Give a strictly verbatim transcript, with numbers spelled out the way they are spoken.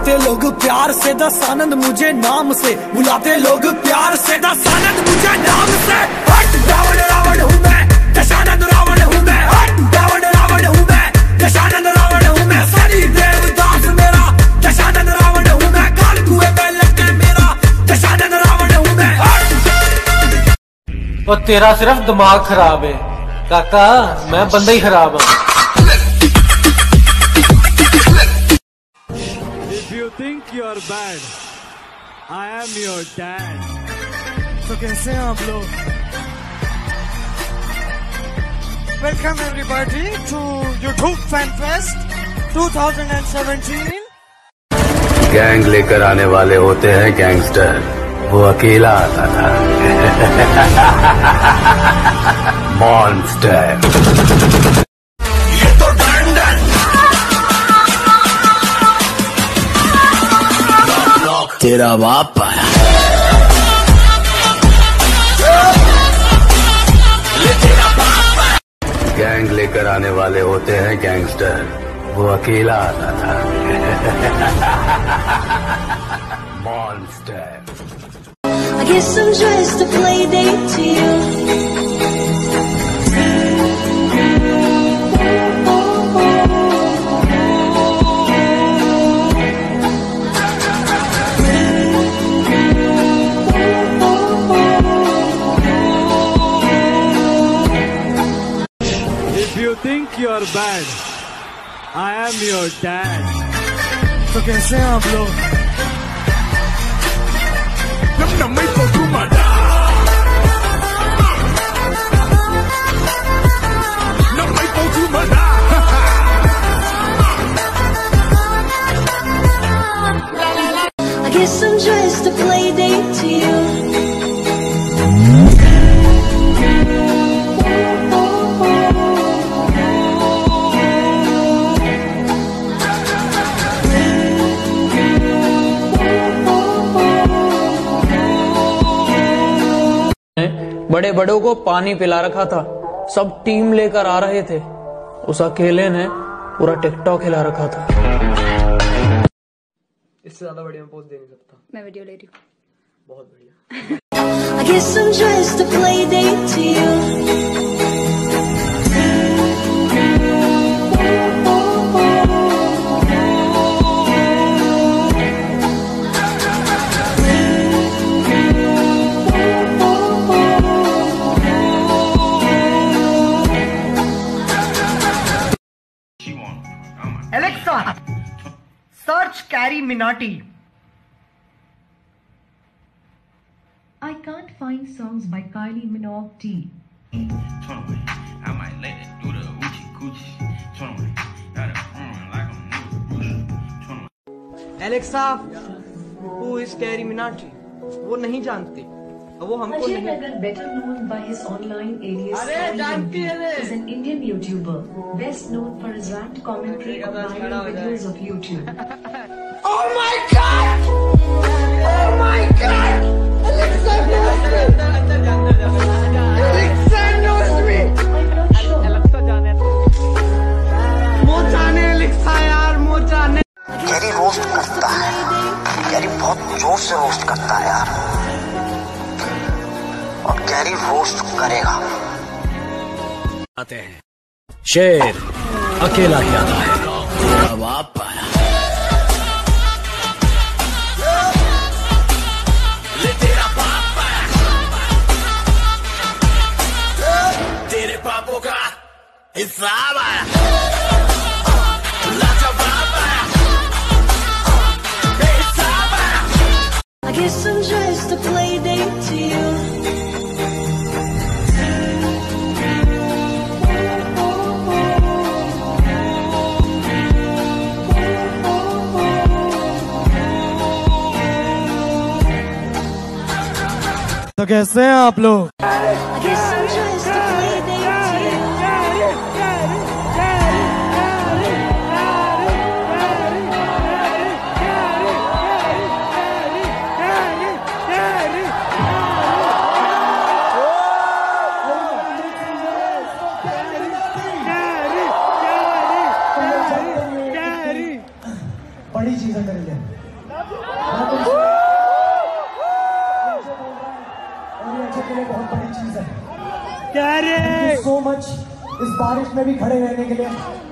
बुलाते लोग प्यार से दस आनंद मुझे नाम से, बुलाते लोग प्यार से दस आनंद मुझे नाम से। हट रावण रावण हूँ मैं, दशानंद रावण हूँ मैं। हट रावण रावण हूँ मैं, दशानंद रावण हूँ मैं। सनी देवदास मेरा दशानंद रावण हूँ मैं। काल कुएं में लटके मेरा दशानंद रावण हूँ मैं। हट और तेरा सिर्फ दिमाग खराब है काका, मैं बंदा ही खराब हूँ। You think you're bad, I am your dad. तो कैसे हैं आप लोग? Welcome everybody to YouTube Fan Fest twenty seventeen. Gang लेकर आने वाले होते हैं गैंगस्टर, वो अकेला आता था मॉन्स्टर। तेरा बाप आया, गैंग लेकर आने वाले होते हैं गैंगस्टर, वो अकेला आता था monster. I guess I'm just a play date to you. You think you're bad, I am your dad. तो कैसे हैं आप लोग? I guess I'm just a play date to you. बड़े बड़ों को पानी पिला रखा था, सब टीम लेकर आ रहे थे, उस अकेले ने पूरा टिकटॉक हिला रखा था। इससे ज्यादा बढ़िया पोस्ट दे नहीं सकता। मैं वीडियो ले रही हूँ। बहुत बढ़िया। I guess I'm just a play date to you. Alexa, search Carrie Minati. I can't find songs by Kylie Minogue. I might let it do the oochie coochie. Got it growing like I'm new. Alexa, who is Carrie Minati? वो नहीं जानती, वो हमको Ajay नहीं। Nagar, better known by his online alias Carrie, is an Indian YouTuber, best known for his rant commentary on viral videos of YouTube. Oh my God! Oh my God! Alexa knows me! Alexa knows me! I'm not sure. वो जाने Alexa यार, वो जाने। Carry roast करता है, carry बहुत जोर से रोस्ट करता है यार, और कैरी रोस्ट करेगा। आते हैं शेर अकेला ही आता है, अब आप आया। तेरा बाप आया, तेरे पापों का हिसाब आया, लाजवाब आया, बेहिसाब आया। I guess I'm just a play date to you. तो कैसे हैं आप लोग? I guess I'm just a play date to you. बड़ी चीजें करेंगे। के लिए बहुत बड़ी चीज है। सो मच इस बारिश में भी खड़े रहने के लिए।